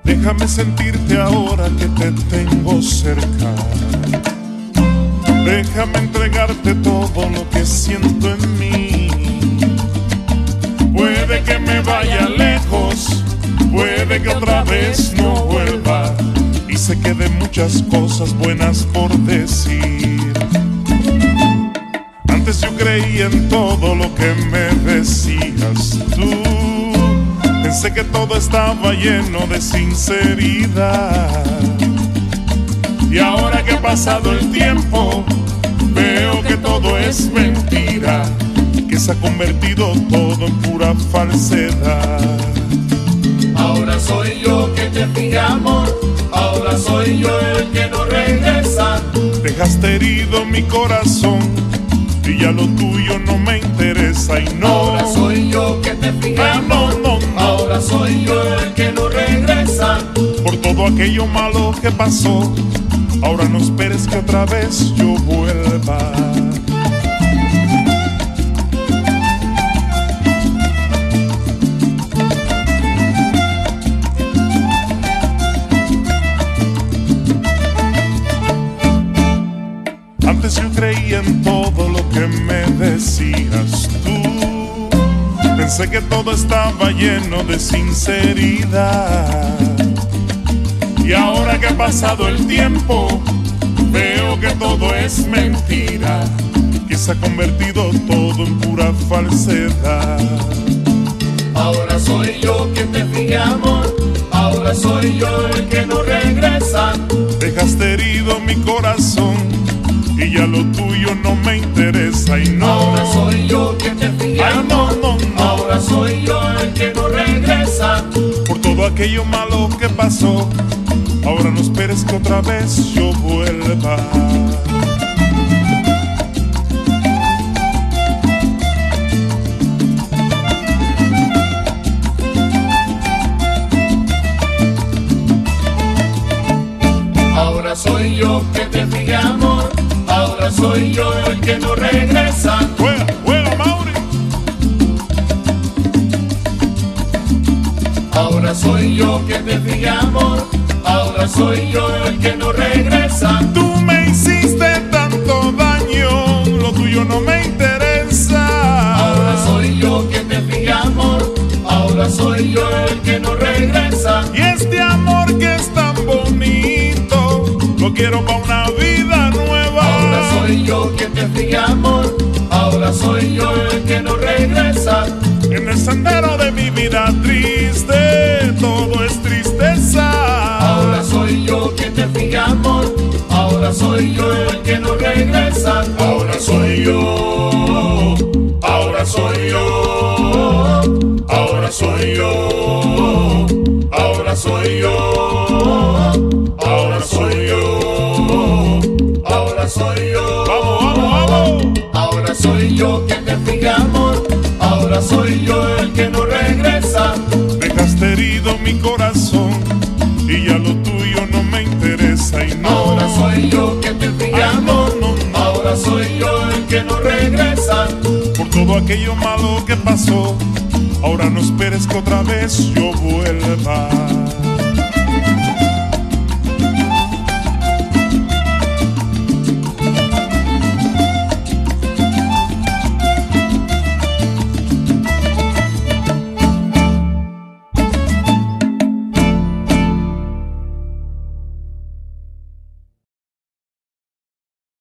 Déjame sentirte ahora que te tengo cerca. Déjame entregarte todo lo que siento en mí. Puede que me vaya lejos, puede que otra vez no vuelva, y se queden muchas cosas buenas por decir. Antes yo creía en todo lo que me decías tú. Pensé que todo estaba lleno de sinceridad. Y ahora que ha pasado el tiempo, veo que todo es mentira, que se ha convertido todo en pura falsedad. Ahora soy yo que te fija amor, ahora soy yo el que no regresa. Dejaste herido mi corazón y ya lo tuyo no me interesa. Y no, ahora soy yo que te fija amor, no. Ahora soy yo el que no regresa. Por todo aquello malo que pasó, ahora no esperes que otra vez yo vuelva. Antes yo creía en todo lo que me decías tú. Pensé que todo estaba lleno de sinceridad. Y ahora que ha pasado el tiempo, veo que todo es mentira, que se ha convertido todo en pura falsedad. Ahora soy yo que te fija amor, ahora soy yo el que no regresa. Dejaste herido mi corazón y ya lo tuyo no me interesa. Y no, ahora soy yo que te fija amor, no. Ahora soy yo el que no regresa. Por todo aquello malo que pasó, ahora no esperes que otra vez yo vuelva. Ahora soy yo que te fija amor, ahora soy yo el que no regresa. Juega, Mauri. Ahora soy yo que te fija amor, ahora soy yo el que no regresa. Tú me hiciste tanto daño, lo tuyo no me interesa. Ahora soy yo que te fija amor, ahora soy yo el que no regresa. Y este amor que es tan bonito, lo quiero para una vida nueva. Ahora soy yo que te fija amor, ahora soy yo el que no regresa. En el sendero de mi vida triste, todo es tristeza. Ahora soy yo que te fija amor, ahora soy yo el que no regresa. Ahora soy yo, ahora soy yo, ahora soy yo, ahora soy yo, ahora soy yo, ahora soy yo. Vamos. Ahora soy yo que te fija amor, ahora soy yo el que no regresa. Dejaste herido mi corazón y ya lo tuyo no me interesa. Y no, ahora soy yo que te fija amor, no. Ahora soy yo el que no regresa. Por todo aquello malo que pasó, ahora no esperes que otra vez yo vuelva.